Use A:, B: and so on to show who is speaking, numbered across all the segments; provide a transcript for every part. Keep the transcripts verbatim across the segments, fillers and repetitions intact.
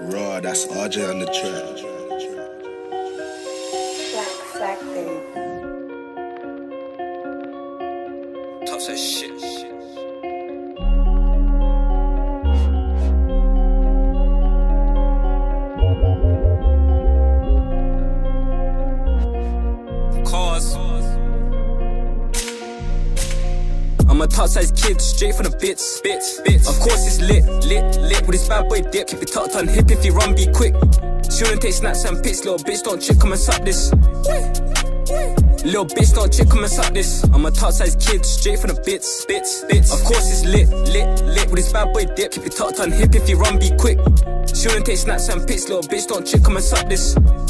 A: Raw, that's R J on the track.
B: Black Flag,
C: Talks that shit. Cause I'm a top-size kid, straight from the bits, bits, bits. Of course it's lit, lit, lit. With this bad boy dip, keep it tucked on hip. If you run, be quick. Shouldn't take snaps and pics, little bitch, don't trick, come and suck this. Little bitch, don't trick, come and suck this. I'm a top-size kid, straight from the bits, bits, bits. Of course it's lit, lit, lit. With this bad boy dip, keep it tucked on hip. If you run, be quick. Shouldn't take snaps and pics, little bitch, don't trick, come and suck this.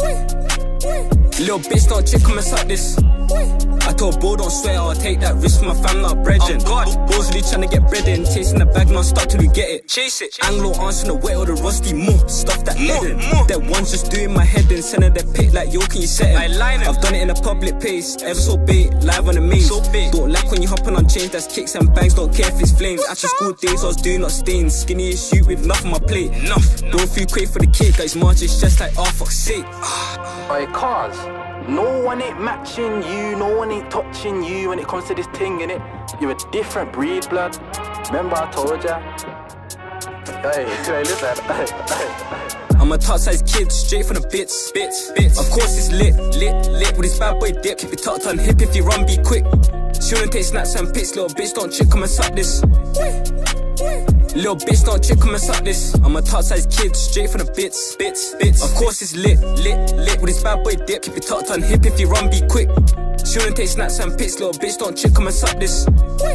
C: Little bitch, don't trick, come and suck this. I told bro, don't swear, I'll take that risk for my fam, not brethren. Oh, Bro's really tryna get bread in, chasing the bag non-stop till we get it. Chase it. Anglo answering the wet or the rusty more stuff that leading. That one's just doing my head in, sending that pic like yo, can you set it? I've done it in a public place, ever so big, live on the maze. So don't like when you hopping on chains, that's kicks and bangs, don't care if it's flames. After school days, I was doing not stains, skinny as shoot with enough on my plate. Enough. Don't feel quick for the kid, that his margins just like, oh fuck's sake.
D: Oi, cars. No one ain't matching you, no one ain't touching you when it comes to this thing, innit? You're a different breed, blood. Remember I told ya? Hey, hey, listen.
C: I'm a top-size kid, straight from the bits, bits, bits. Of course it's lit, lit, lit. With this bad boy dip, keep it tucked on hip. If you run, be quick. Shouldn't take snaps and pics, little bitch, don't trick, come and suck this. Little bitch, don't trick, come and suck this. I'm a top-size kid, straight from the bits, bits, bits. Of course it's lit, lit, lit. With this bad boy dip, keep it tucked on hip. If you run, be quick. Shouldn't take snaps and pics, little bitch, don't trick, come and suck this.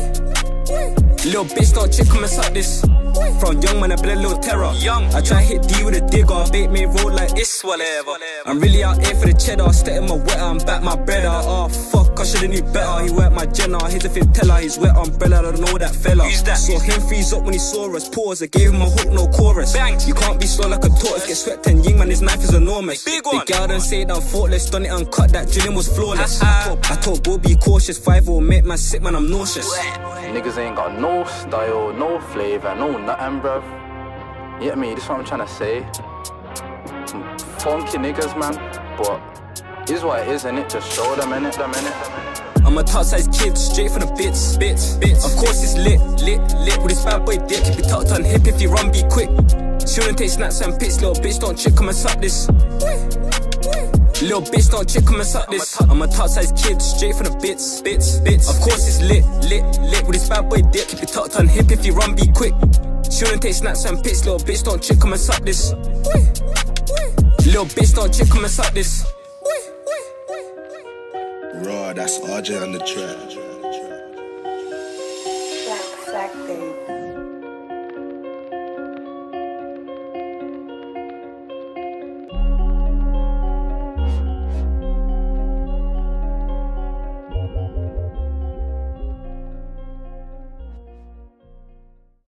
C: Little bitch, don't trick, come and suck this. From young man, I been a little terror. Young, I try hit D with a digger, bait me roll like it's whatever. I'm really out here for the cheddar, stepping my wetter, I'm back my breader. Oh fuck, I should've knew better. He wet my Jenna, he's a fit teller, he's wet umbrella, I don't know that fella. Who's that? Saw him freeze up when he saw us, pause, I gave him a hook, no chorus. Bang. You can't be slow like a tortoise, get swept and ying man, his knife is enormous. Big one. The girl done say it, I'm faultless, done it uncut, that drilling was flawless. I told, I told Bo be cautious, five oh make man sick man, I'm nauseous.
D: Niggas ain't got no style, no flavour, no nothing, bruv. You get me? This is what I'm trying to say. Funky niggas, man. But is what it is, innit? Just show them, innit? Them, innit?
C: I'm a top-size kid, straight from the bits, bits, bits. Of course it's lit, lit, lit. With this bad boy dip, keep it tucked on hip. If you run, be quick. Shouldn't take snaps and pics, little bitch, don't trick, come and suck this. Little bitch, don't trick, come and suck this. I'm a top-size kid, straight from the bits, bits, bits. Of course it's lit, lit, lit. With this bad boy dip, keep it tucked on hip. If you run, be quick. Shouldn't take snaps and pics, little bitch, don't trick, come and suck this. Little bitch, don't trick, come and suck this.
A: Raw, that's R J on the track.
B: Black Flag.